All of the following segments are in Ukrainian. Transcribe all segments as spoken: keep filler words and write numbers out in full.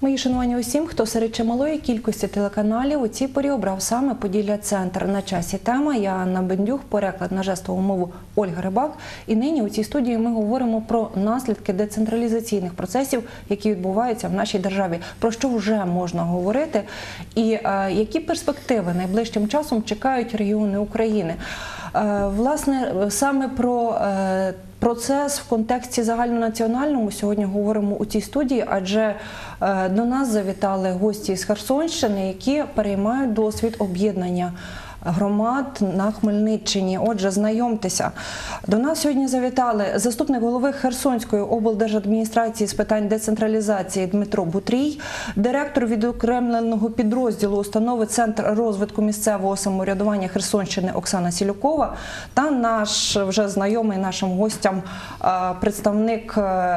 Мої шанування усім, хто серед чималої кількості телеканалів у цій порі обрав саме Поділля-центр. На часі тема. Я Анна Бендюх, переклад на жестову мову Ольга Рибак. І нині у цій студії ми говоримо про наслідки децентралізаційних процесів, які відбуваються в нашій державі. Про що вже можна говорити і е, які перспективи найближчим часом чекають регіони України. Е, власне, саме про е, процес в контексті загальнонаціональному сьогодні говоримо у цій студії, адже е, до нас завітали гості з Херсонщини, які переймають досвід об'єднання громад на Хмельниччині. Отже, знайомтеся. До нас сьогодні завітали заступник голови Херсонської облдержадміністрації з питань децентралізації Дмитро Бутрій, директор відокремленого підрозділу установи Центр розвитку місцевого самоврядування Херсонщини Оксана Сілюкова та наш вже знайомий нашим гостям представник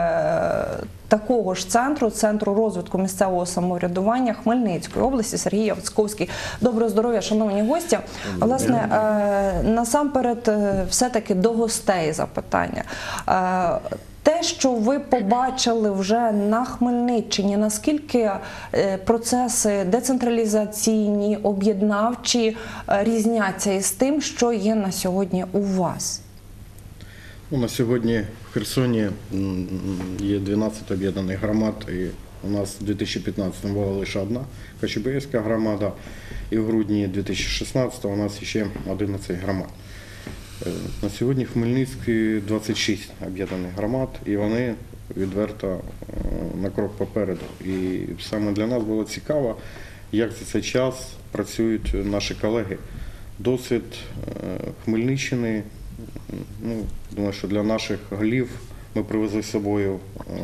такого ж центру, Центру розвитку місцевого самоврядування Хмельницької області Сергій Яцковський. Доброго здоров'я, шановні гості. Власне, насамперед, все-таки до гостей запитання. Те, що ви побачили вже на Хмельниччині, наскільки процеси децентралізаційні, об'єднавчі різняться із тим, що є на сьогодні у вас? Ну, на сьогодні в Херсоні є дванадцять об'єднаних громад, і у нас в дві тисячі п'ятнадцятому була лише одна Кочубеївська громада, і в грудні дві тисячі шістнадцятого у нас ще одинадцять громад. На сьогодні в Хмельницькій двадцять шість об'єднаних громад, і вони відверто на крок попереду. І саме для нас було цікаво, як за цей час працюють наші колеги. Досвід Хмельниччини, ну, думаю, що для наших голів ми привезли з собою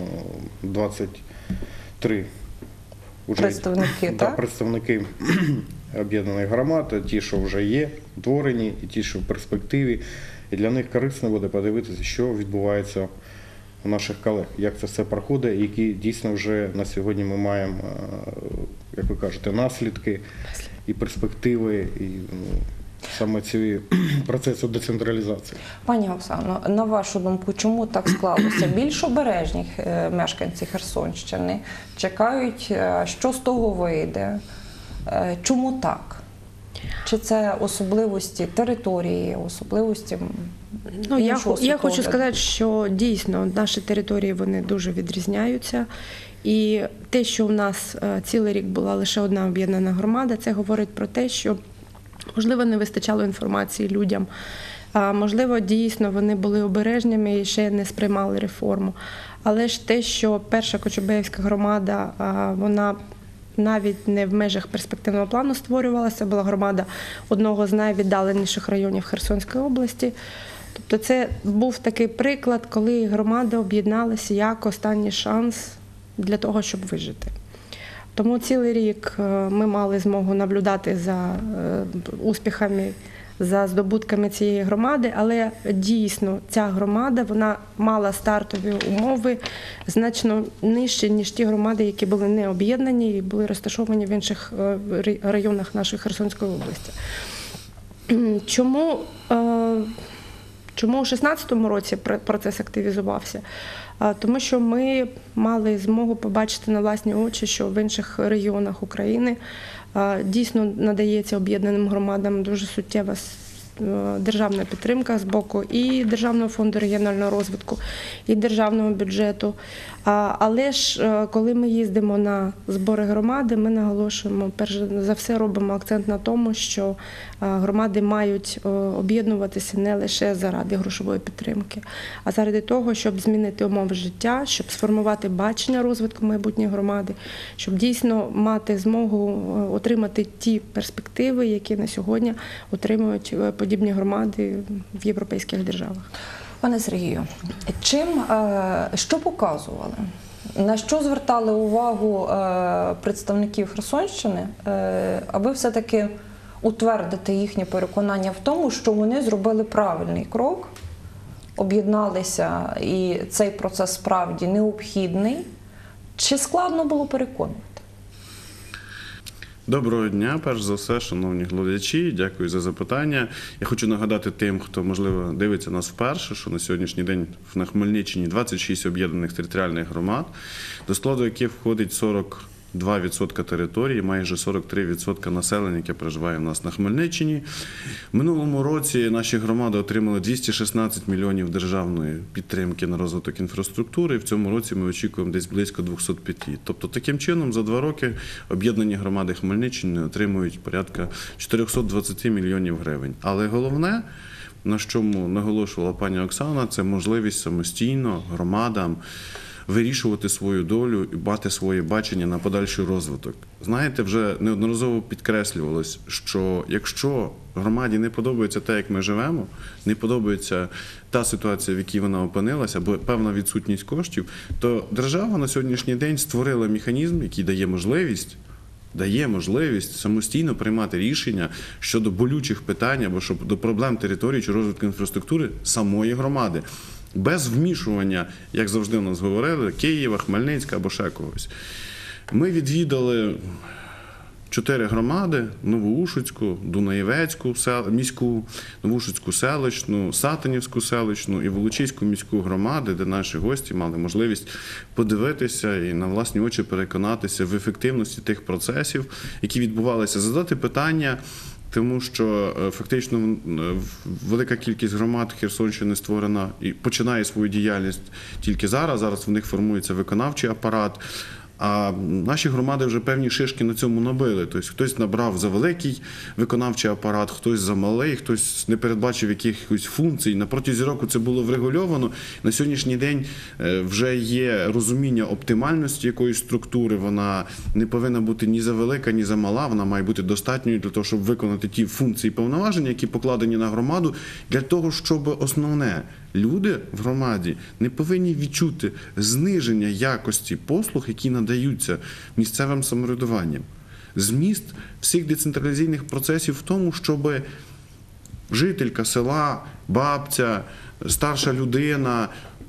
двадцять три уже представники, да, представники об'єднаних громад, ті, що вже є, утворені, і ті, що в перспективі. І для них корисно буде подивитися, що відбувається у наших колег, як це все проходить, які дійсно вже на сьогодні ми маємо, як ви кажете, наслідки і перспективи, і саме цієї процесу децентралізації. Пані Оксано, на вашу думку, чому так склалося? Більш обережні мешканці Херсонщини чекають, що з того вийде? Чому так? Чи це особливості території, особливості ну, я, я хочу погляду? сказати, що дійсно наші території вони дуже відрізняються. І те, що у нас цілий рік була лише одна об'єднана громада, це говорить про те, що можливо, не вистачало інформації людям, а можливо, дійсно вони були обережними і ще не сприймали реформу. Але ж те, що перша Кочубеївська громада, вона навіть не в межах перспективного плану створювалася, була громада одного з найвіддаленіших районів Херсонської області. Тобто це був такий приклад, коли громади об'єдналися як останній шанс для того, щоб вижити. Тому цілий рік ми мали змогу наблюдати за успіхами, за здобутками цієї громади, але дійсно ця громада вона мала стартові умови значно нижчі, ніж ті громади, які були не об'єднані і були розташовані в інших районах нашої Херсонської області. Чому, чому у шістнадцятому році процес активізувався? Тому що ми мали змогу побачити на власні очі, що в інших регіонах України дійсно надається об'єднаним громадам дуже суттєва державна підтримка з боку і Державного фонду регіонального розвитку, і державного бюджету. Але ж, коли ми їздимо на збори громади, ми наголошуємо, перш за все робимо акцент на тому, що громади мають об'єднуватися не лише заради грошової підтримки, а заради того, щоб змінити умови життя, щоб сформувати бачення розвитку майбутньої громади, щоб дійсно мати змогу отримати ті перспективи, які на сьогодні отримують подібні громади в європейських державах. Пане Сергію, чим, що показували? На що звертали увагу представників Херсонщини, аби все-таки утвердити їхнє переконання в тому, що вони зробили правильний крок, об'єдналися і цей процес справді необхідний? Чи складно було переконувати? Доброго дня, перш за все, шановні глядачі, дякую за запитання. Я хочу нагадати тим, хто, можливо, дивиться нас вперше, що на сьогоднішній день на Хмельниччині двадцять шість об'єднаних територіальних громад, до складу яких входить сорок два відсотки території, майже сорок три відсотки населення, яке проживає у нас на Хмельниччині. В минулому році наші громади отримали двісті шістнадцять мільйонів державної підтримки на розвиток інфраструктури. В цьому році ми очікуємо десь близько двісті п'ять. Тобто таким чином за два роки об'єднані громади Хмельниччини отримують порядка чотириста двадцять мільйонів гривень. Але головне, на чому наголошувала пані Оксана, це можливість самостійно громадам вирішувати свою долю і мати своє бачення на подальший розвиток. Знаєте, вже неодноразово підкреслювалось, що якщо громаді не подобається те, як ми живемо, не подобається та ситуація, в якій вона опинилася, або певна відсутність коштів, то держава на сьогоднішній день створила механізм, який дає можливість дає можливість самостійно приймати рішення щодо болючих питань або щодо проблем території чи розвитку інфраструктури самої громади. Без вмішування, як завжди у нас говорили, Києва, Хмельницька або ще когось. Ми відвідали чотири громади: Новоушицьку, Дунаєвецьку міську, Новоушицьку селищну, Сатанівську селищну і Волочиську міську громади, де наші гості мали можливість подивитися і на власні очі переконатися в ефективності тих процесів, які відбувалися, задати питання. Тому що фактично велика кількість громад Херсонщини створена і починає свою діяльність тільки зараз. Зараз в них формується виконавчий апарат. А наші громади вже певні шишки на цьому набили. Тобто хтось набрав за великий виконавчий апарат, хтось за малий, хтось не передбачив якихось функцій. На протязі року це було врегульовано. На сьогоднішній день вже є розуміння оптимальності якоїсь структури. Вона не повинна бути ні за велика, ні за мала. Вона має бути достатньою для того, щоб виконати ті функції і повноваження, які покладені на громаду, для того, щоб основне – люди в громаді не повинні відчути зниження якості послуг, які надаються місцевим самоврядуванням. Зміст всіх децентралізаційних процесів в тому, щоб жителька села, бабця, старша людина,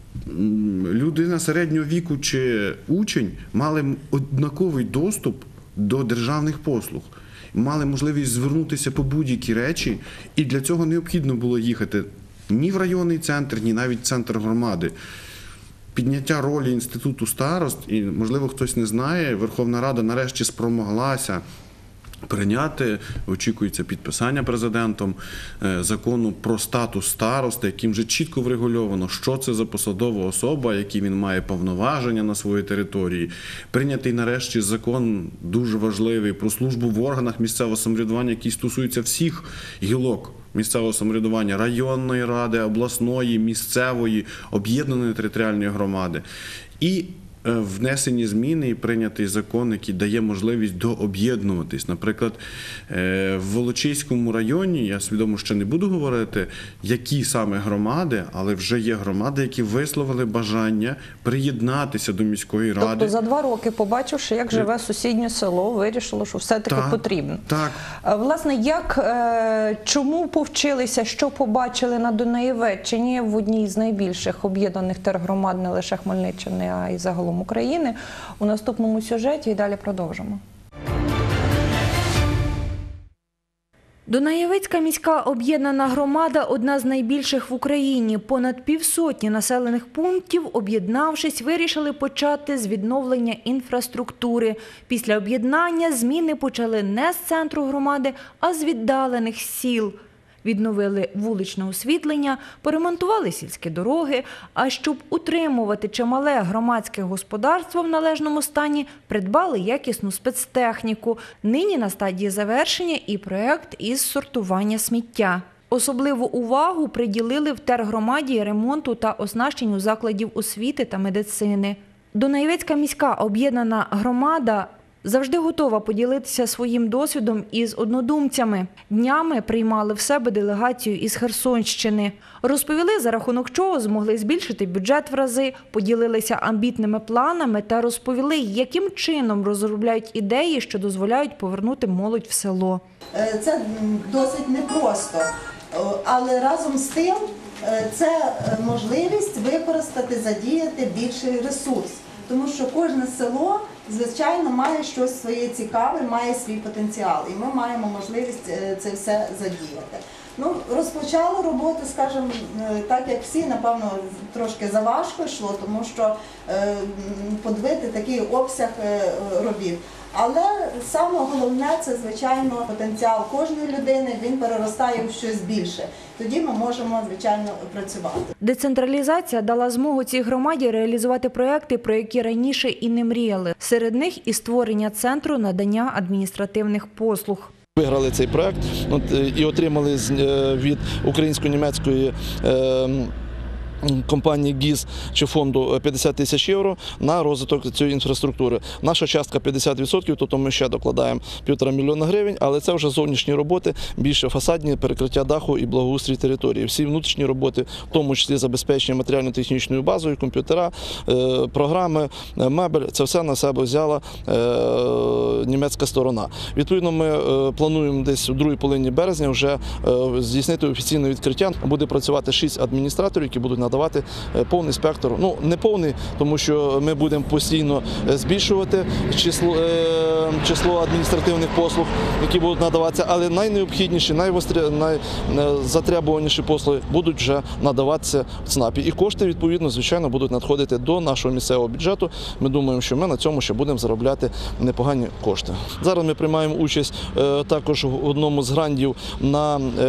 людина середнього віку чи учень мали однаковий доступ до державних послуг. Мали можливість звернутися по будь-які речі, і для цього необхідно було їхати ні в районний центр, ні навіть в центр громади. Підняття ролі інституту старост, і, можливо, хтось не знає, Верховна Рада нарешті спромоглася прийняти, очікується підписання президентом закону про статус староста, яким вже чітко врегульовано, що це за посадова особа, які він має повноваження на своїй території. Прийнятий нарешті закон дуже важливий про службу в органах місцевого самоврядування, який стосується всіх гілок місцевого самоврядування, районної ради, обласної, місцевої, об'єднаної територіальної громади. І внесені зміни і прийнятий закон, який дає можливість дооб'єднуватись. Наприклад, в Волочиському районі, я свідомо ще не буду говорити, які саме громади, але вже є громади, які висловили бажання приєднатися до міської ради. Тобто за два роки, побачивши, як живе сусіднє село, вирішило, що все-таки так, потрібно. Так. Власне, як, чому повчилися, що побачили на Дунаєвеччині в одній з найбільших об'єднаних тергромад не лише Хмельниччини, а й загалом України, у наступному сюжеті і далі продовжимо. Дунаєвецька міська об'єднана громада – одна з найбільших в Україні. Понад півсотні населених пунктів, об'єднавшись, вирішили почати з відновлення інфраструктури. Після об'єднання зміни почали не з центру громади, а з віддалених сіл. Відновили вуличне освітлення, поремонтували сільські дороги, а щоб утримувати чимале громадське господарство в належному стані, придбали якісну спецтехніку. Нині на стадії завершення і проєкт із сортування сміття. Особливу увагу приділили в тергромаді ремонту та оснащенню закладів освіти та медицини. Дунаєвецька міська об'єднана громада завжди готова поділитися своїм досвідом із однодумцями. Днями приймали в себе делегацію із Херсонщини. Розповіли, за рахунок чого змогли збільшити бюджет в рази, поділилися амбітними планами та розповіли, яким чином розробляють ідеї, що дозволяють повернути молодь в село. Це досить непросто, але разом з тим це можливість використати, задіяти більший ресурс. Тому що кожне село, звичайно, має щось своє цікаве, має свій потенціал. І ми маємо можливість це все задіяти. Ну, розпочали роботу, скажімо, так як всі, напевно, трошки заважко йшло, тому що подивити такий обсяг робіт. Але саме головне – це, звичайно, потенціал кожної людини, він переростає в щось більше. Тоді ми можемо, звичайно, працювати. Децентралізація дала змогу цій громаді реалізувати проекти, про які раніше і не мріяли. Серед них і створення центру надання адміністративних послуг. Виграли цей проект от, і отримали з- е, від українсько-німецької е, компанії ГІЗ чи фонду п'ятдесят тисяч євро на розвиток цієї інфраструктури. Наша частка п'ятдесят відсотків, тобто ми ще докладаємо півтора мільйона гривень, але це вже зовнішні роботи, більше фасадні, перекриття даху і благоустрій території. Всі внутрішні роботи, в тому числі забезпечення матеріально-технічною базою, комп'ютера, е, програми, е, мебель, це все на себе взяла е, німецька сторона. Відповідно, ми е, плануємо десь у другій половині березня вже е, здійснити офіційне відкриття. Буде працювати шість адміністраторів, які будуть надавати повний спектр. Ну, не повний, тому що ми будемо постійно збільшувати число, е, число адміністративних послуг, які будуть надаватися, але найнеобхідніші, найзатребуваніші послуги будуть вже надаватися в ЦНАПі. І кошти, відповідно, звичайно, будуть надходити до нашого місцевого бюджету. Ми думаємо, що ми на цьому ще будемо заробляти непогані кошти. Зараз ми приймаємо участь е, також в одному з грантів на, е,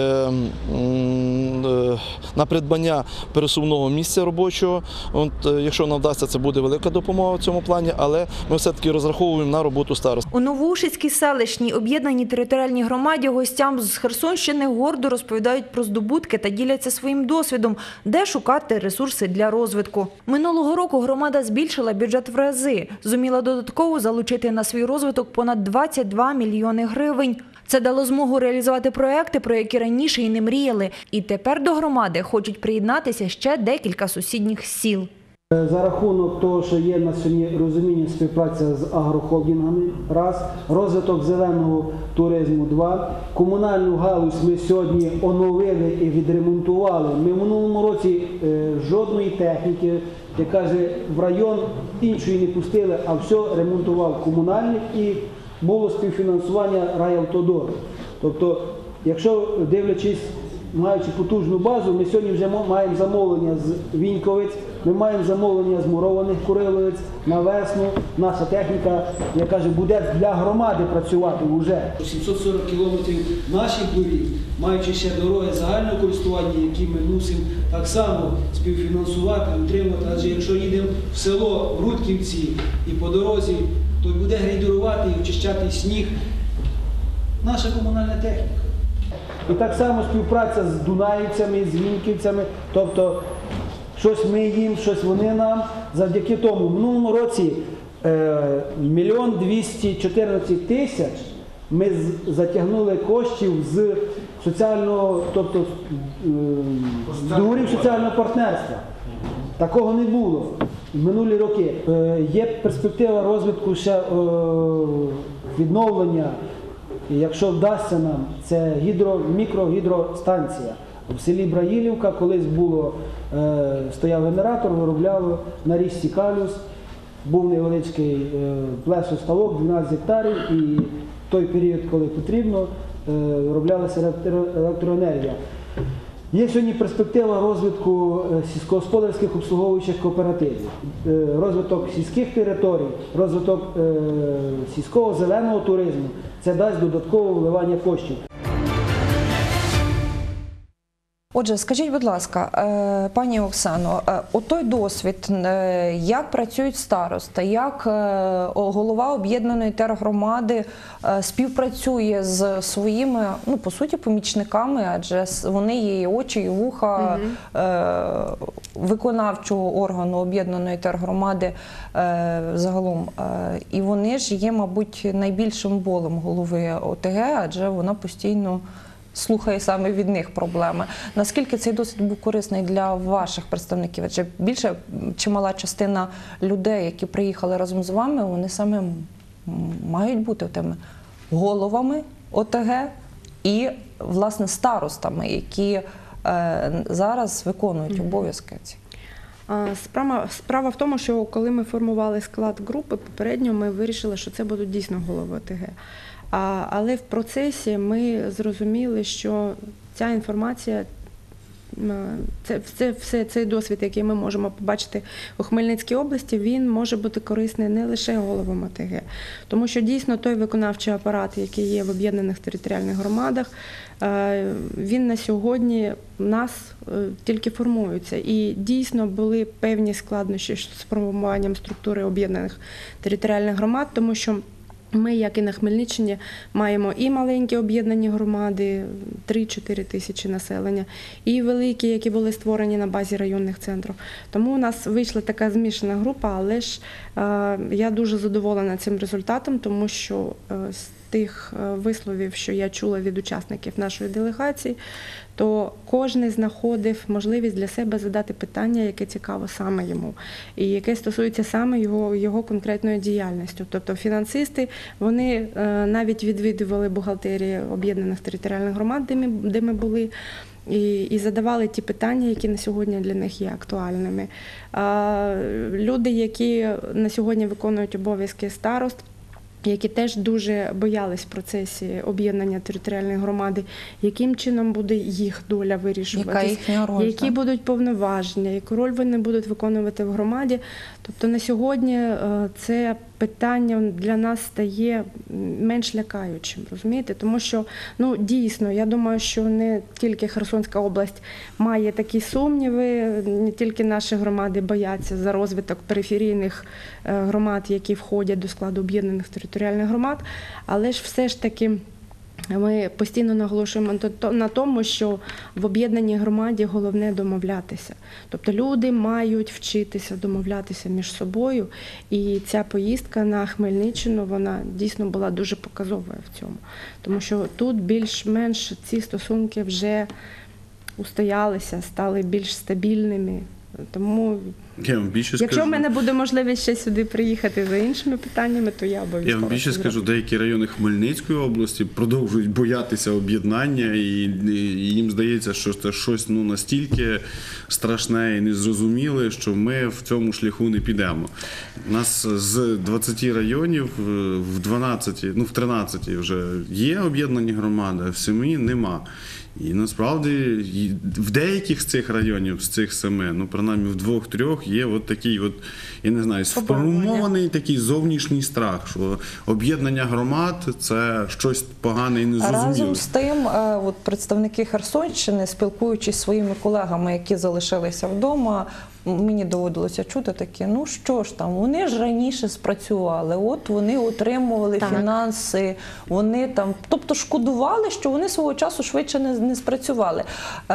е, на придбання пересувного місця робочого. От, якщо нам вдасться, це буде велика допомога в цьому плані, але ми все-таки розраховуємо на роботу старост. У Новоушицькій селищній об'єднаній територіальній громаді гостям з Херсонщини гордо розповідають про здобутки та діляться своїм досвідом, де шукати ресурси для розвитку. Минулого року громада збільшила бюджет в рази, зуміла додатково залучити на свій розвиток понад двадцять два мільйони гривень. Це дало змогу реалізувати проекти, про які раніше і не мріяли. І тепер до громади хочуть приєднатися ще декілька сусідніх сіл. За рахунок того, що є на сьогодні розуміння співпраця з агрохолдингами, раз, розвиток зеленого туризму, два, комунальну галузь ми сьогодні оновили і відремонтували. Ми в минулому році е, жодної техніки, як каже, в район іншої не пустили, а все ремонтував комунальник і було співфінансування райавтодору. Тобто, якщо дивлячись, маючи потужну базу, ми сьогодні вже маємо замовлення з Віньковиць, ми маємо замовлення з мурованих Куриловиць на весну. Наша техніка, я кажу, буде для громади працювати вже. сімсот сорок кілометрів наших доріг, маючи ще дороги загального користування, які ми мусимо так само співфінансувати, утримувати. Адже якщо їдемо в село Рудківці і по дорозі, то буде грейдерувати і очищати сніг наша комунальна техніка. І так само співпраця з дунаївцями, з віньківцями, тобто щось ми їм, щось вони нам. Завдяки тому в минулому році мільйон двісті чотирнадцять тисяч ми затягнули коштів з соціального, тобто з договорів соціального партнерства. Такого не було в минулі роки. Є перспектива розвитку ще відновлення. І якщо вдасться нам, це гідро, мікрогідростанція. В селі Браїлівка колись було, е, стояв генератор, виробляли на річці Калюс, був невеличкий е, плесоставок, дванадцять гектарів, і в той період, коли потрібно, е, вироблялася електро, електроенергія. Є сьогодні перспектива розвитку сільськогосподарських обслуговуючих кооперативів, е, розвиток сільських територій, розвиток е, сільського зеленого туризму. Це дасть додаткове вливання коштів. Отже, скажіть, будь ласка, е, пані Оксано, е, отой досвід, е, як працюють старости, як е, голова об'єднаної тергромади е, співпрацює з своїми, ну, по суті, помічниками, адже вони є і очі, і вуха е, виконавчого органу об'єднаної тергромади е, загалом. Е, і вони ж є, мабуть, найбільшим болем голови ОТГ, адже вона постійно слухає саме від них проблеми. Наскільки цей досвід був корисний для ваших представників? Адже більше чимала частина людей, які приїхали разом з вами, вони саме мають бути тими головами ОТГ і, власне, старостами, які е, зараз виконують обов'язки ці. Справа, справа в тому, що коли ми формували склад групи, попередньо ми вирішили, що це будуть дійсно голови ОТГ. А, але в процесі ми зрозуміли, що ця інформація це, це все цей досвід, який ми можемо побачити у Хмельницькій області, він може бути корисний не лише головам ОТГ, тому що дійсно той виконавчий апарат, який є в об'єднаних територіальних громадах, він на сьогодні в нас тільки формується. І дійсно були певні складнощі з формуванням структури об'єднаних територіальних громад, тому що ми, як і на Хмельниччині, маємо і маленькі об'єднані громади, три-чотири тисячі населення, і великі, які були створені на базі районних центрів. Тому у нас вийшла така змішана група, але ж е, я дуже задоволена цим результатом, тому що е, з тих висловів, що я чула від учасників нашої делегації, то кожен знаходив можливість для себе задати питання, яке цікаво саме йому, і яке стосується саме його, його конкретної діяльності. Тобто фінансисти, вони навіть відвідували бухгалтерії об'єднаних територіальних громад, де ми, де ми були, і, і задавали ті питання, які на сьогодні для них є актуальними. А, люди, які на сьогодні виконують обов'язки старост, які теж дуже боялись в процесі об'єднання територіальної громади, яким чином буде їх доля вирішуватись, які будуть повноваження, яку роль вони будуть виконувати в громаді. Тобто на сьогодні це питання для нас стає менш лякаючим, розумієте? Тому що, ну, дійсно, я думаю, що не тільки Херсонська область має такі сумніви, не тільки наші громади бояться за розвиток периферійних громад, які входять до складу об'єднаних територіальних громад, але ж все ж таки ми постійно наголошуємо на тому, що в об'єднаній громаді головне домовлятися. Тобто люди мають вчитися домовлятися між собою, і ця поїздка на Хмельниччину, вона дійсно була дуже показовою в цьому. Тому що тут більш-менш ці стосунки вже устоялися, стали більш стабільними. Тому, я вам більше якщо скажу, в мене буде можливість ще сюди приїхати за іншими питаннями, то я обов'язково. Я вам більше скажу, деякі райони Хмельницької області продовжують боятися об'єднання, і, і їм здається, що це щось, ну, настільки страшне і незрозуміле, що ми в цьому шляху не підемо. У нас з двадцяти районів в дванадцяти, ну в тринадцяти вже є об'єднані громади, а в семи нема. І насправді в деяких з цих районів, з цих семи, ну принаймні в двох-трьох є от такий от, я не знаю, сформований такий зовнішній страх, що об'єднання громад – це щось погане і незрозуміле. Разом з тим, от представники Херсонщини, спілкуючись зі своїми колегами, які залишилися вдома, мені доводилося чути таке, ну що ж там, вони ж раніше спрацювали, от вони отримували так. фінанси, вони там, тобто шкодували, що вони свого часу швидше не, не спрацювали.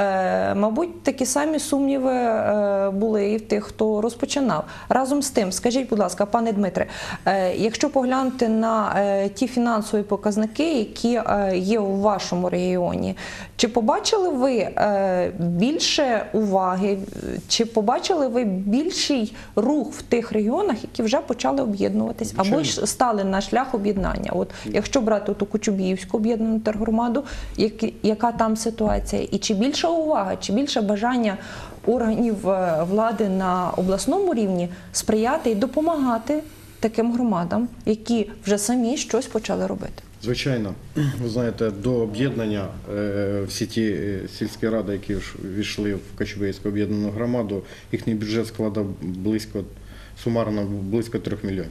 Е, мабуть, такі самі сумніви е, були і в тих, хто розпочинав. Разом з тим, скажіть, будь ласка, пане Дмитре, е, якщо поглянути на е, ті фінансові показники, які е, є у вашому регіоні, чи побачили ви е, більше уваги, чи побачили ви більший рух в тих регіонах, які вже почали об'єднуватись, або ж стали на шлях об'єднання? От якщо брати ту Кочубіївську об'єднану тергромаду, яка там ситуація? І чи більша увага, чи більше бажання органів влади на обласному рівні сприяти і допомагати таким громадам, які вже самі щось почали робити? Звичайно, ви знаєте, до об'єднання всі ті сільські ради, які війшли в Кочубейську об'єднану громаду, їхній бюджет складав близько, сумарно близько трьох мільйонів.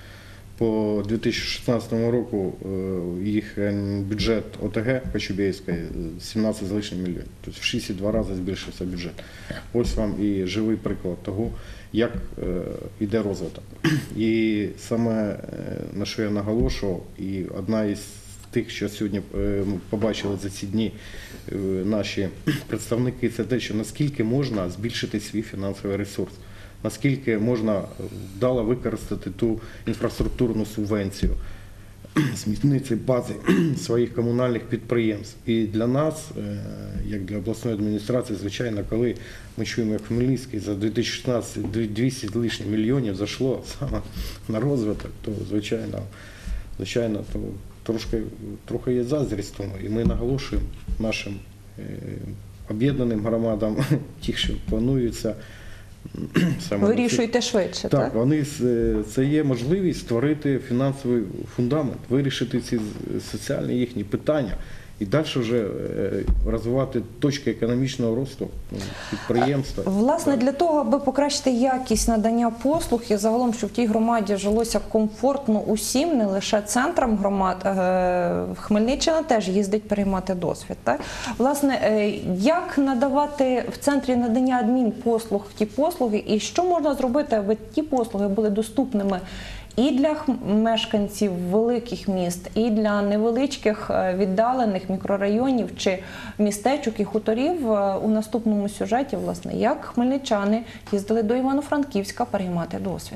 По дві тисячі шістнадцятому року їх бюджет ОТГ Кочубейської сімнадцять з лишнім мільйонів. Тобто в шість цілих два рази збільшився бюджет. Ось вам і живий приклад того, як йде розвиток. І саме на що я наголошував, і одна із тих, що сьогодні побачили за ці дні наші представники, це те, що наскільки можна збільшити свій фінансовий ресурс, наскільки можна вдало використати ту інфраструктурну субвенцію, зміцнити бази своїх комунальних підприємств. І для нас, як для обласної адміністрації, звичайно, коли ми чуємо, як Хмельницький за дві тисячі шістнадцятий двісті з лишнім мільйонів зайшло саме на розвиток, то, звичайно, звичайно, то трошки, трохи є заздрість тому. І ми наголошуємо нашим об'єднаним громадам, ті, що плануються, вирішуйте швидше, так? Так, вони, це є можливість створити фінансовий фундамент, вирішити ці соціальні їхні питання. і далі вже е, розвивати точки економічного росту ну, підприємства. Власне, для того, аби покращити якість надання послуг і загалом, щоб в тій громаді жилося комфортно усім, не лише центрам громад, е, Хмельниччина теж їздить переймати досвід. Так? Власне, е, як надавати в центрі надання адмінпослуг ті послуги, і що можна зробити, аби ті послуги були доступними і для мешканців великих міст, і для невеличких віддалених мікрорайонів чи містечок і хуторів? У наступному сюжеті, власне, як хмельничани їздили до Івано-Франківська переймати досвід.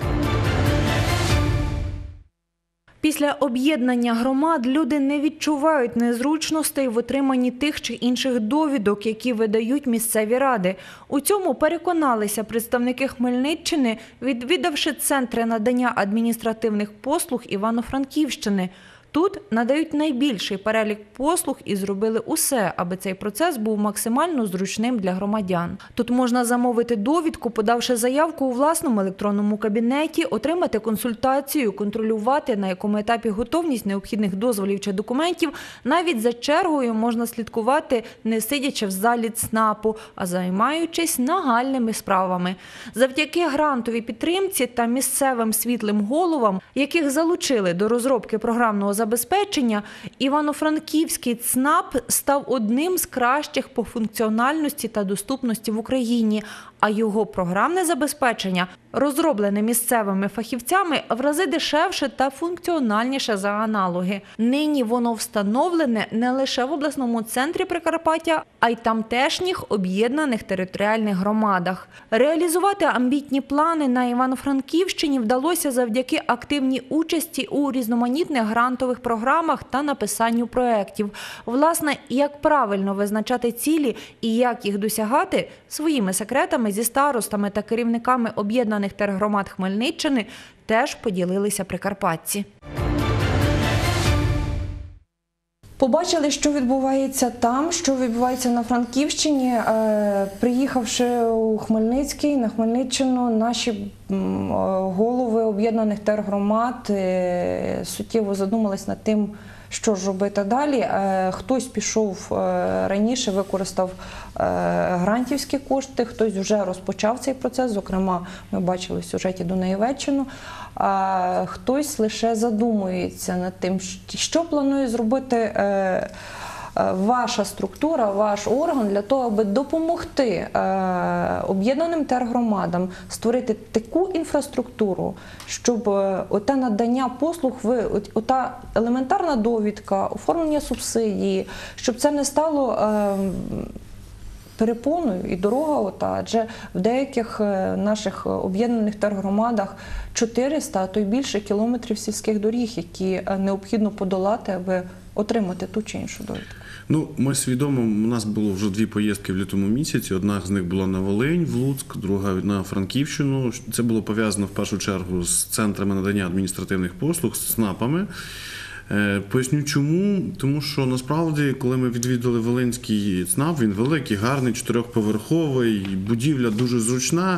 Після об'єднання громад люди не відчувають незручностей в отриманні тих чи інших довідок, які видають місцеві ради. У цьому переконалися представники Хмельниччини, відвідавши центри надання адміністративних послуг Івано-Франківщини. Тут надають найбільший перелік послуг і зробили усе, аби цей процес був максимально зручним для громадян. Тут можна замовити довідку, подавши заявку у власному електронному кабінеті, отримати консультацію, контролювати, на якому етапі готовність необхідних дозволів чи документів. Навіть за чергою можна слідкувати, не сидячи в залі ЦНАПу, а займаючись нагальними справами. Завдяки грантовій підтримці та місцевим світлим головам, яких залучили до розробки програмного забезпечення, Івано-Франківський ЦНАП став одним з кращих по функціональності та доступності в Україні, а його програмне забезпечення, розроблене місцевими фахівцями, в рази дешевше та функціональніше за аналоги. Нині воно встановлене не лише в обласному центрі Прикарпаття, а й тамтешніх об'єднаних територіальних громадах. Реалізувати амбітні плани на Івано-Франківщині вдалося завдяки активній участі у різноманітних грантових програмах та написанню проєктів. Власне, як правильно визначати цілі і як їх досягати, своїми секретами зі старостами та керівниками об'єднаних тергромад Хмельниччини теж поділилися прикарпатці. Побачили, що відбувається там, що відбувається на Франківщині. Е, приїхавши у Хмельницький, на Хмельниччину, наші м, голови об'єднаних тергромад е, суттєво задумались над тим, що ж робити далі. Е, хтось пішов е, раніше, використав е, грантівські кошти, хтось вже розпочав цей процес, зокрема, ми бачили в сюжеті Дунаєвеччину. А хтось лише задумується над тим, що планує зробити е, ваша структура, ваш орган для того, аби допомогти е, об'єднаним тергромадам створити таку інфраструктуру, щоб е, оте надання послуг, ви, ота елементарна довідка, оформлення субсидії, щоб це не стало е, перепоною і дорога ота, адже в деяких наших об'єднаних тергромадах чотириста, а то й більше кілометрів сільських доріг, які необхідно подолати, аби отримати ту чи іншу довідку. Ну, ми свідомо, у нас було вже дві поїздки в лютому місяці. Одна з них була на Волинь, в Луцьк, друга на Франківщину. Це було пов'язано в першу чергу з центрами надання адміністративних послуг, з ЦНАПами. Поясню чому. Тому що насправді, коли ми відвідали Волинський ЦНАП, він великий, гарний, чотирьохповерховий, будівля дуже зручна.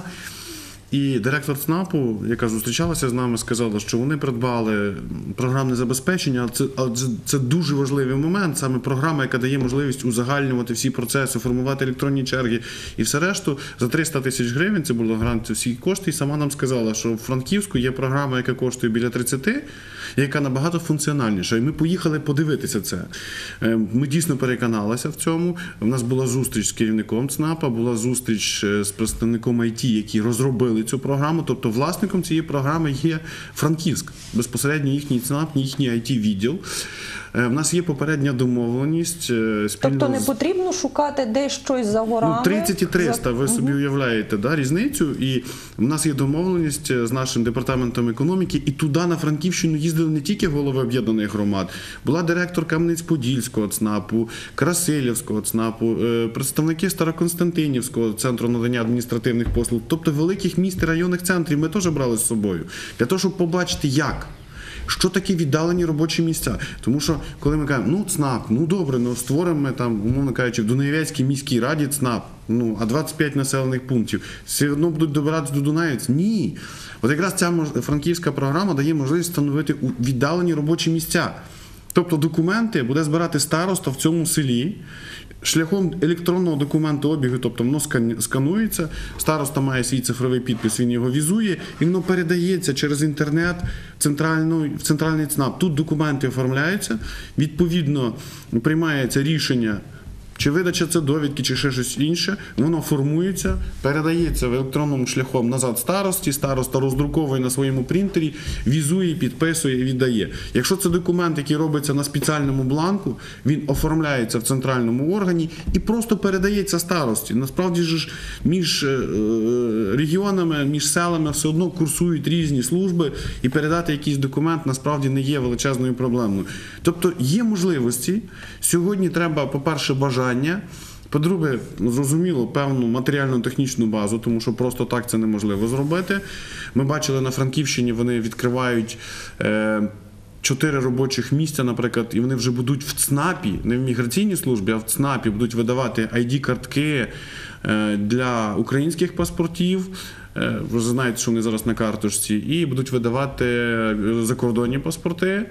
І директор ЦНАПу, яка зустрічалася з нами, сказала, що вони придбали програмне забезпечення. Це, це, це дуже важливий момент, саме програма, яка дає можливість узагальнювати всі процеси, формувати електронні черги і все решту. За триста тисяч гривень, це було грант, всі кошти, і сама нам сказала, що в Франківську є програма, яка коштує біля тридцяти, яка набагато функціональніша. І ми поїхали подивитися це. Ми дійсно переконалися в цьому. У нас була зустріч з керівником ЦНАПа, була зустріч з представником ай ті, які розробили цю програму. Тобто власником цієї програми є Франківськ. Безпосередньо їхній ЦНАП, їхній ай ті-відділ. В нас є попередня домовленість. Спільно тобто не потрібно шукати десь щось за горами? Ну, тридцять і триста, ви собі уявляєте, да, різницю. І в нас є домовленість з нашим департаментом економіки, і туди, на Франківщину, їздили не тільки голови об'єднаних громад. Була директор Кам'янець-Подільського ЦНАПу, Красилівського ЦНАПу, представники Староконстантинівського центру надання адміністративних послуг, тобто великих міст і районних центрів ми теж брали з собою. Для того, щоб побачити, як. Що таке віддалені робочі місця? Тому що, коли ми кажемо, ну, ЦНАП, ну, добре, ну, створимо ми там, умовно кажучи, в Дунаєвецькій міській раді ЦНАП, ну, а двадцять п'ять населених пунктів, все одно будуть добиратися до Дунаєвця? Ні. От якраз ця франківська програма дає можливість встановити віддалені робочі місця. Тобто документи буде збирати староста в цьому селі, шляхом електронного документообігу, тобто воно скан- сканується, староста має свій цифровий підпис, він його візує, і воно передається через інтернет в, центральну, в центральний ЦНАП. Тут документи оформляються, відповідно приймається рішення, чи видача це довідки, чи ще щось інше, воно формується, передається в електронному шляхом назад старості, староста роздруковує на своєму принтері, візує, підписує і віддає. Якщо це документ, який робиться на спеціальному бланку, він оформляється в центральному органі і просто передається старості. Насправді ж між регіонами, між селами все одно курсують різні служби, і передати якийсь документ насправді не є величезною проблемою. Тобто є можливості. Сьогодні треба, по-перше, бажання. По-друге, зрозуміло, певну матеріально-технічну базу, тому що просто так це неможливо зробити. Ми бачили на Франківщині, вони відкривають е, чотири робочих місця, наприклад, і вони вже будуть в ЦНАПі, не в міграційній службі, а в ЦНАПі будуть видавати ай ді-картки е, для українських паспортів. Е, ви знаєте, що вони зараз на карточці, і будуть видавати закордонні паспорти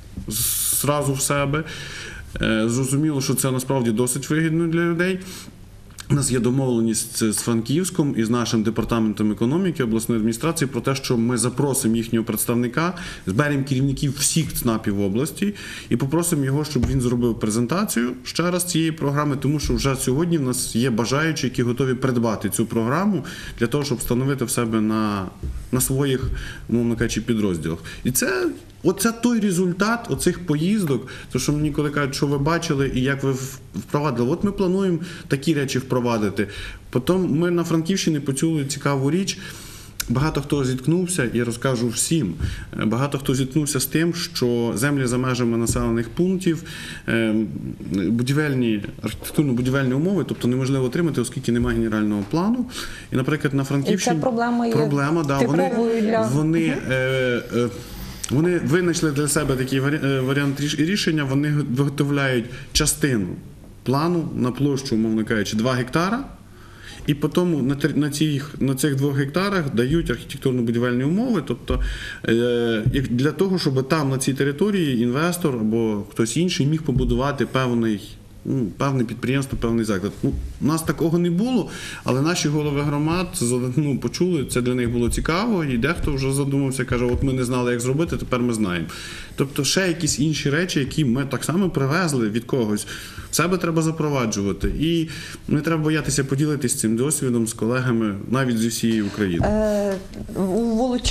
зразу в себе. Зрозуміло, що це насправді досить вигідно для людей. У нас є домовленість з Франківськом і з нашим департаментом економіки обласної адміністрації про те, що ми запросимо їхнього представника, зберемо керівників всіх ЦНАПів області і попросимо його, щоб він зробив презентацію ще раз цієї програми, тому що вже сьогодні в нас є бажаючі, які готові придбати цю програму для того, щоб встановити в себе на, на своїх, мовно кажучи, підрозділах. І це Оце той результат оцих поїздок, то що мені коли кажуть, що ви бачили і як ви впровадили. От ми плануємо такі речі впровадити. Потім ми на Франківщині почули цікаву річ. Багато хто зіткнувся, і розкажу всім, багато хто зіткнувся з тим, що землі за межами населених пунктів, будівельні, архітектурно-будівельні умови, тобто неможливо отримати, оскільки немає генерального плану. І, наприклад, на Франківщині... І ця проблема є проблема, да, вони, для... вони, е, е, вони винайшли для себе такий варіант рішення, вони виготовляють частину плану на площу, умовно кажучи, два гектара, і потім на цих, на цих двох гектарах дають архітектурно-будівельні умови, тобто для того, щоб там на цій території інвестор або хтось інший міг побудувати певний, ну, певне підприємство, певний заклад. Ну, у нас такого не було, але наші голови громад ну, почули, це для них було цікаво, і дехто вже задумався, каже, от ми не знали, як зробити, тепер ми знаємо. Тобто ще якісь інші речі, які ми так само привезли від когось, в себе треба запроваджувати. І не треба боятися поділитися цим досвідом з колегами навіть зі всієї України. У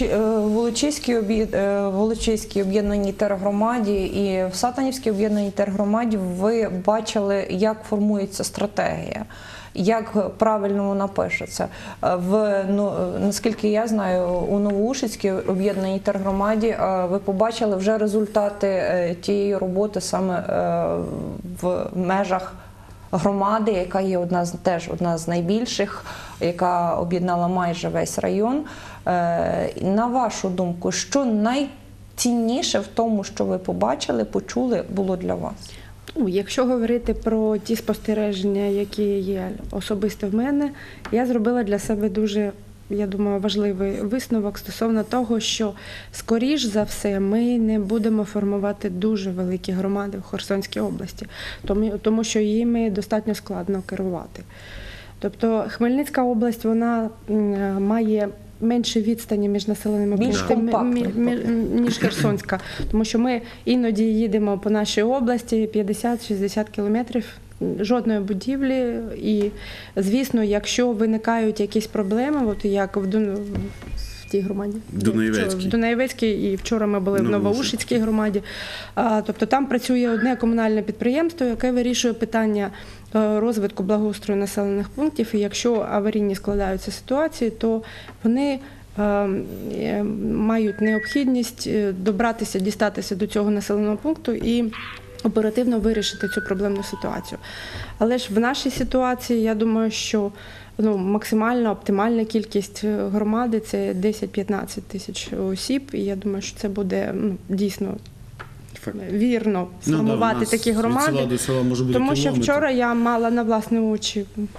Волочиській об'єднаній тергромаді і в Сатанівській об'єднаній тергромаді ви бачили, як формується стратегія, як правильно вона пишеться. В, ну, наскільки я знаю, у Новоушицькій об'єднаній тергромаді ви побачили вже результати тієї роботи саме в межах громади, яка є одна з, теж одна з найбільших, яка об'єднала майже весь район. На вашу думку, що найцінніше в тому, що ви побачили, почули, було для вас? Якщо говорити про ті спостереження, які є особисто в мене, я зробила для себе дуже, я думаю, важливий висновок стосовно того, що, скоріш за все, ми не будемо формувати дуже великі громади в Херсонській області, тому що їми достатньо складно керувати. Тобто Хмельницька область, вона має менше відстані між населеними пунктами, ніж Херсонська. Тому що ми іноді їдемо по нашій області п'ятдесят-шістдесят кілометрів, жодної будівлі. І, звісно, якщо виникають якісь проблеми, от як в Дун... в тій громаді, Дунаєвецькій. В Дунаєвецькій, і вчора ми були в Новоушицькій громаді. А, тобто там працює одне комунальне підприємство, яке вирішує питання розвитку благоустрою населених пунктів, і якщо аварійні складаються ситуації, то вони е, мають необхідність добратися, дістатися до цього населеного пункту і оперативно вирішити цю проблемну ситуацію. Але ж в нашій ситуації, я думаю, що ну, максимальна, оптимальна кількість громади – це десять-п'ятнадцять тисяч осіб, і я думаю, що це буде ну, дійсно вірно сформувати ну, да, такі громади, від села до села може бути тому кілометр. Що вчора я мала на власні очі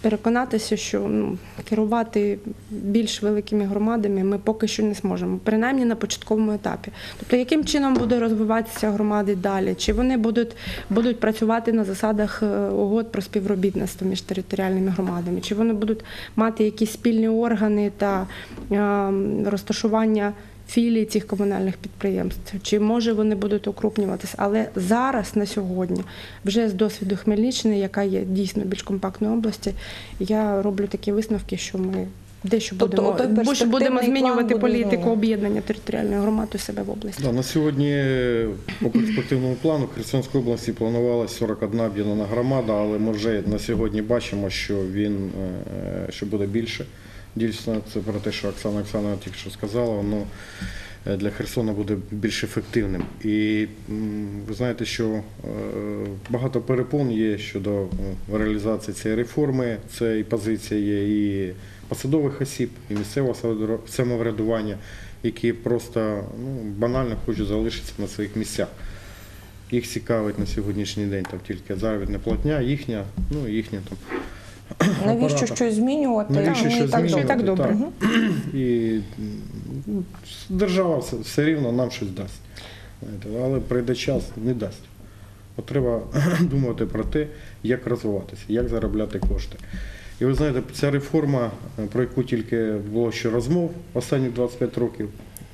переконатися, що ну, керувати більш великими громадами ми поки що не зможемо, принаймні на початковому етапі. Тобто, яким чином буде розвиватися громади далі? Чи вони будуть, будуть працювати на засадах угод про співробітництво між територіальними громадами? Чи вони будуть мати якісь спільні органи та е, розташування філії цих комунальних підприємств, чи може вони будуть укрупнюватися. Але зараз, на сьогодні, вже з досвіду Хмельниччини, яка є дійсно більш компактною області, я роблю такі висновки, що ми дещо Тобто, будемо, отой перспективний будемо план змінювати буде політику змінений. об'єднання територіальної громади у себе в області. Да, на сьогодні по перспективному плану в Херсонській області планувалася сорок одна об'єднана громада, але ми вже на сьогодні бачимо, що він е, що буде більше. Дійсно, це про те, що Оксана Оксана тільки що сказала, воно для Херсона буде більш ефективним. І ви знаєте, що е, багато перепон є щодо реалізації цієї реформи. Це і позиція є і посадових осіб, і місцевого самоврядування, які просто ну, банально хочуть залишитися на своїх місцях. Їх цікавить на сьогоднішній день там тільки заробітна платня, їхня, ну їхня там. Навіщо апарата. щось змінювати? Навіщо Ні, щось так, змінювати? і так добре. Так. І ну, держава все, все рівно нам щось дасть. Знаєте, але прийде час, не дасть. От треба думати про те, як розвиватися, як заробляти кошти. І ви знаєте, ця реформа, про яку тільки було ще розмов останні двадцять п'ять років,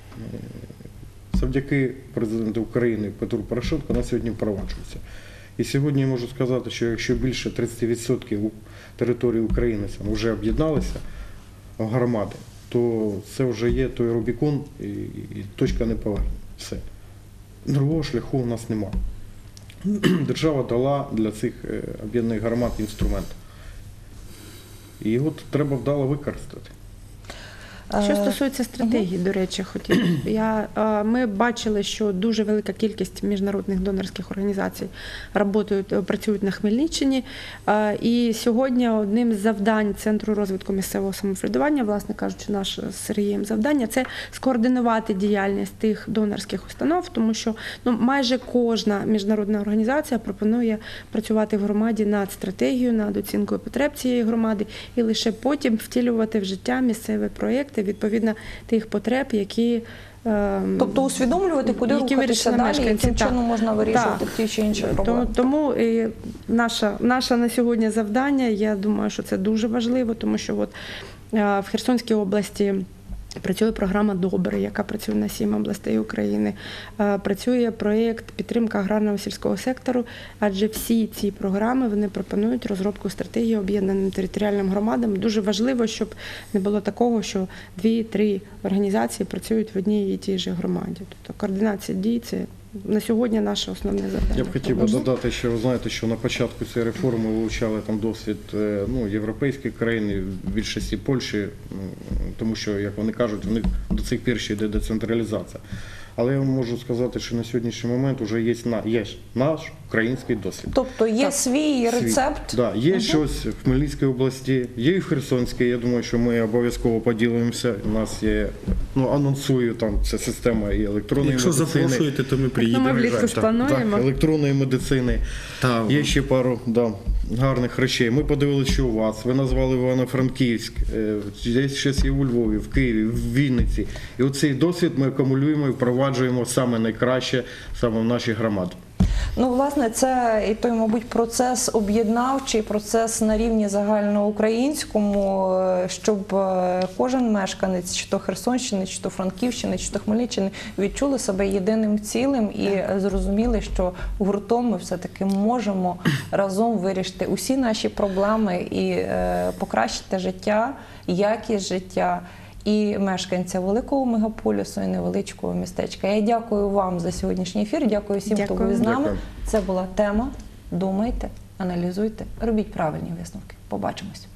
завдяки президенту України Петру Порошенку на сьогодні впроваджується. І сьогодні я можу сказати, що якщо більше тридцять відсотків території України вже об'єдналися в громади, то це вже є той Рубікон і, і точка неповернення. Все. Другого шляху у нас немає. Держава дала для цих об'єднаних громад інструмент. І його треба вдало використати. Що стосується стратегії, до речі, хотів. Я, ми бачили, що дуже велика кількість міжнародних донорських організацій працюють, працюють на Хмельниччині. І сьогодні одним з завдань Центру розвитку місцевого самоврядування, власне кажучи, наше з Сергієм завдання, це скоординувати діяльність тих донорських установ, тому що ну, майже кожна міжнародна організація пропонує працювати в громаді над стратегією, над оцінкою потреб цієї громади і лише потім втілювати в життя місцеві проєкти відповідно тих потреб, які тобто усвідомлювати, куди які рухатися далі, яким так. чином можна вирішувати Так. ті чи інші проблеми. Тому, тому і наша, наша на сьогодні завдання, я думаю, що це дуже важливо, тому що от в Херсонській області працює програма «Добре», яка працює на сім областей України. Працює проєкт «Підтримка аграрного сільського сектору», адже всі ці програми вони пропонують розробку стратегії об'єднаним територіальним громадам. Дуже важливо, щоб не було такого, що дві-три організації працюють в одній і тій же громаді. Тобто координація дій – це на сьогодні наше основне завдання. Я б хотів би додати, що ви знаєте, що на початку цієї реформи вивчали там досвід ну, європейських країн, в більшості Польщі, тому що, як вони кажуть, в них до цих пір ще йде децентралізація. Але я вам можу сказати, що на сьогоднішній момент вже є, є наш український досвід. Тобто є так, свій рецепт? Свій. Да, є угу. щось в Хмельницькій області, є і в Херсонській. Я думаю, що ми обов'язково поділимося. У нас є, ну, анонсую, там ця система і електронної Якщо медицини. Якщо запрошуєте, то ми приїдемо. Ми влітку сплануємо. Так, електронної медицини. Та, є ще пару да, гарних речей. Ми подивилися, що у вас. Ви назвали Івано-Франківськ. Є щось є у Львові, в Києві, в Вінниці. І оцей досвід ми акумулюємо і впроваджуємо саме найкраще саме в нашій громаді. Ну, власне, це і той, мабуть, процес об'єднавчий, процес на рівні загальноукраїнському, щоб кожен мешканець, чи то Херсонщини, чи то Франківщини, чи то Хмельниччини, відчули себе єдиним цілим і зрозуміли, що гуртом ми все-таки можемо разом вирішити усі наші проблеми і покращити життя, якість життя і мешканця великого мегаполісу і невеличкого містечка. Я дякую вам за сьогоднішній ефір, дякую всім, Дякую. хто був з нами. Дякую. Це була тема. Думайте, аналізуйте, робіть правильні висновки. Побачимось.